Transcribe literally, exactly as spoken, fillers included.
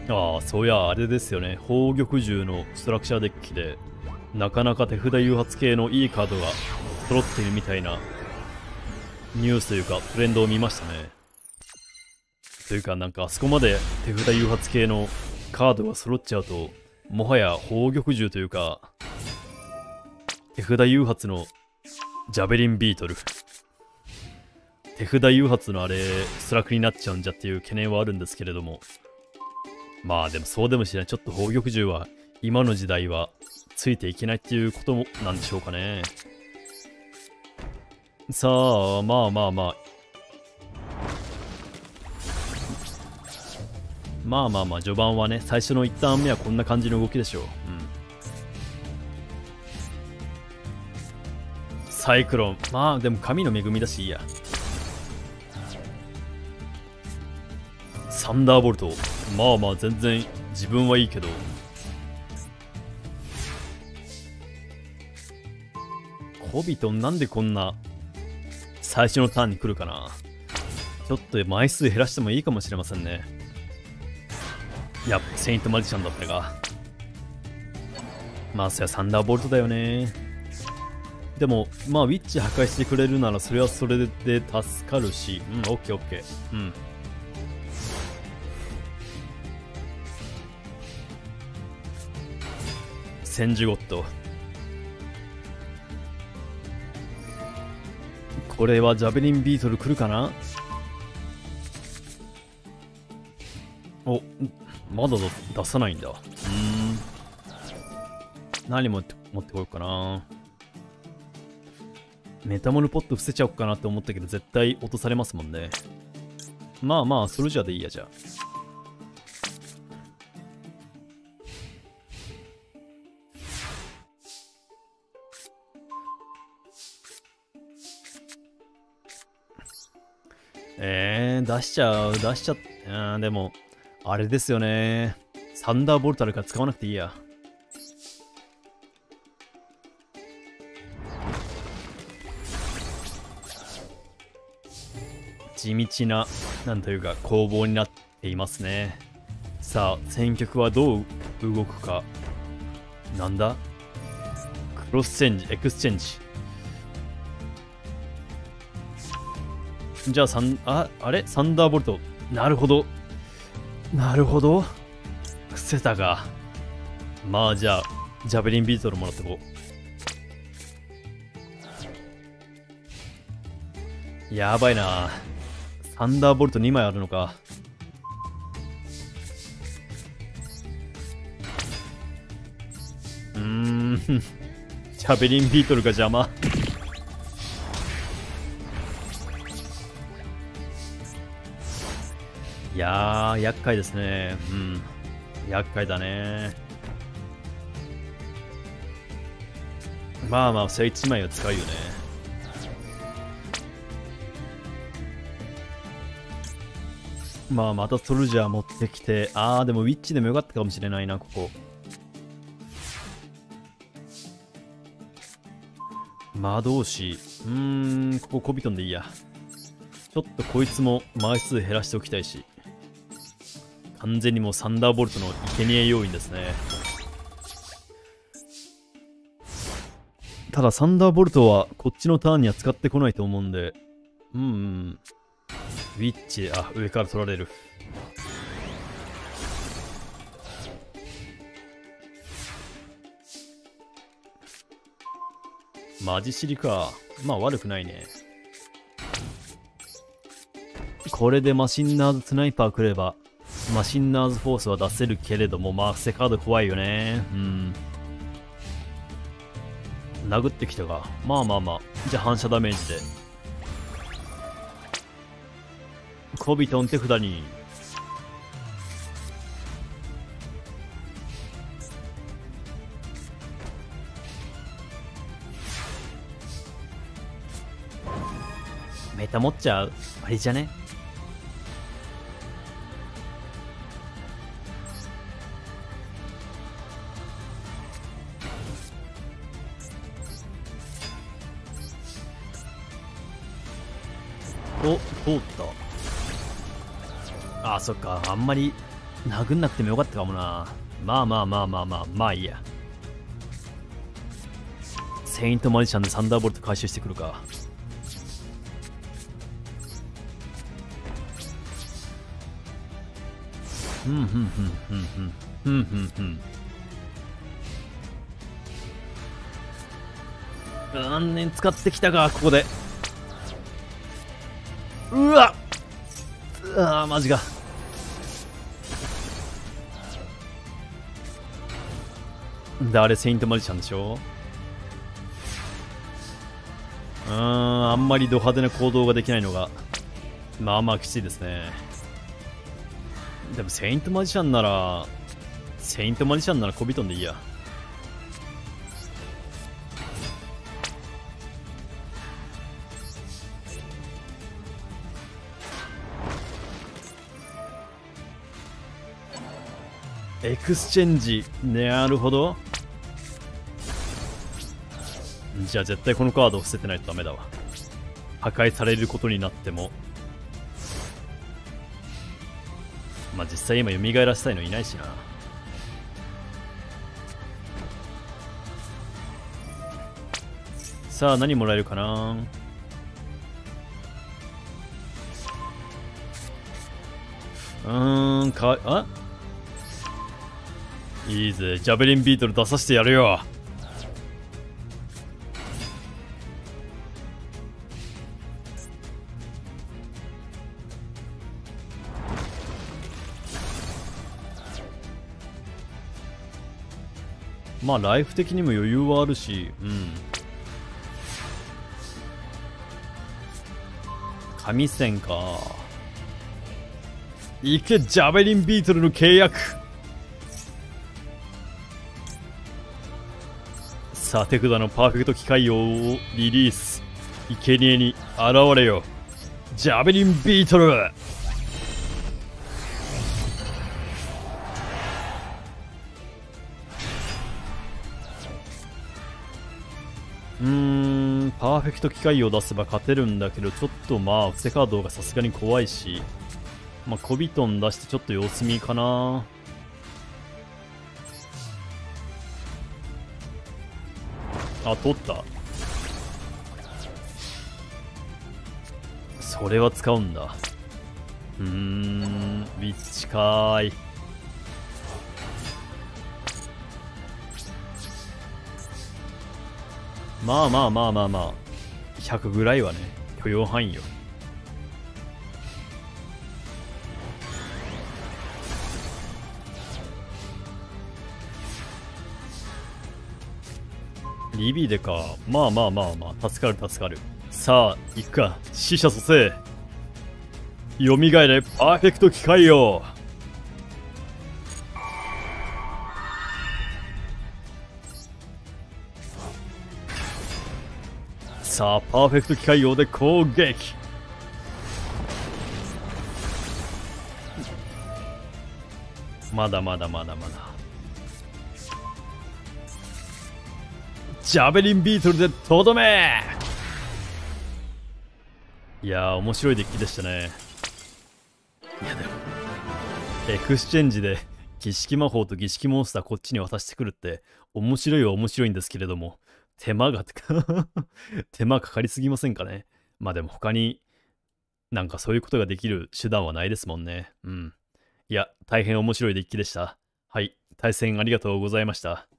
ああ、そうや、あれですよね。宝玉獣のストラクチャーデッキで、なかなか手札誘発系のいいカードが揃っているみたいなニュースというかトレンドを見ましたね。というか、なんかあそこまで手札誘発系のカードが揃っちゃうと、もはや宝玉獣というか、手札誘発のジャベリンビートル。手札誘発のあれ、ストラクになっちゃうんじゃっていう懸念はあるんですけれども。まあでもそうでもしない。ちょっと宝玉獣は今の時代はついていけないっていうこともなんでしょうかね。さあ、まあまあまあ。まあまあまあ、序盤はね、最初の一ターン目はこんな感じの動きでしょう。うん。サイクロン。まあでも神の恵みだしいいや。サンダーボルト。まあまあ全然自分はいいけど。コビトンなんでこんな最初のターンに来るかな。ちょっと枚数減らしてもいいかもしれませんね。いや、セイントマジシャンだったが。まあそりゃサンダーボルトだよね。でも、まあウィッチ破壊してくれるならそれはそれで助かるし。うん、オッケーオッケー。うん。センジュゴット。これはジャベリンビートル来るかな。お、まだ出さないんだ。うーん。何持って持ってこようかな。メタモルポット伏せちゃおうかなって思ったけど絶対落とされますもんね。まあまあ、それじゃでいいや、じゃあ。えー、出しちゃう、出しちゃっ、うん、でも、あれですよね。サンダーボルトあるから使わなくていいや。地道な、なんというか、攻防になっていますね。さあ、戦局はどう動くか。なんだ？クロスチェンジ、エクスチェンジ。じゃあ、サン、あ、あれサンダーボルト。なるほど。なるほど。伏せたが。まあ、じゃあ、ジャベリンビートルもらってこう。やばいな。サンダーボルトにまいあるのか。うーん。ジャベリンビートルが邪魔。いやー、厄介ですね。うん。厄介だね。まあまあ、それいちまいは使うよね。まあ、またソルジャー持ってきて。あー、でもウィッチでもよかったかもしれないな、ここ。魔導士。うーん、ここコビトンでいいや。ちょっとこいつも枚数減らしておきたいし。完全にもうサンダーボルトの生贄要因ですね。ただサンダーボルトはこっちのターンには使ってこないと思うんで。うん、うん。ウィッチ、あ、上から取られる。マジシリか。まあ悪くないね。これでマシンナーズスナイパー来れば、マシンナーズフォースは出せるけれども、まあセカード怖いよね。うん。殴ってきたが、まあまあまあ。じゃあ反射ダメージで。コビトン手札に。メタ持っちゃうあれじゃね。お、通った。あ、そっか、あんまり殴んなくてもよかったかもな。まあまあまあまあまあ、まあいいや。セイントマジシャンでサンダーボルト回収してくるか。ふんふんふんふんふんふんふんふん。何年使ってきたか、ここで。うわっ、うわマジか。誰セイントマジシャンでしょ。うーん、あんまりド派手な行動ができないのがまあまあきついですね。でもセイントマジシャンならセイントマジシャンならコビトンでいいや。エクスチェンジ、なるほど。じゃあ絶対このカードを捨ててないとダメだわ。破壊されることになっても。まあ実際今蘇らせたいのいないしな。さあ何もらえるかな。うーんかあいいぜ、ジャベリンビートル出させてやるよ。まあライフ的にも余裕はあるし、うん。神戦か。いけ、ジャベリンビートルの契約。さあ手札のパーフェクト機械王をリリース。生贄に現れよ、ジャベリンビートル。うーん、パーフェクト機械を出せば勝てるんだけど、ちょっとまあ伏せカードがさすがに怖いし、まあコビトン出してちょっと様子見かな。あ、取った。それは使うんだ。うーん、ウィッチかーい。まあまあまあまあまあ、ひゃくぐらいはね、許容範囲よ。リビでか。まあまあまあまあ、助かる助かる。さあ、行くか。死者蘇生。蘇れ、パーフェクト機械よ。さあ、パーフェクト機械用で攻撃。まだまだまだまだ。ジャベリンビートルでとどめ。いやー、面白いデッキでしたね。いやでも、エクスチェンジで儀式魔法と儀式モンスターこっちに渡してくるって面白いは面白いんですけれども、手間が手間かかりすぎませんかね。まあでも他になんかそういうことができる手段はないですもんね。うん。いや、大変面白いデッキでした。はい、対戦ありがとうございました。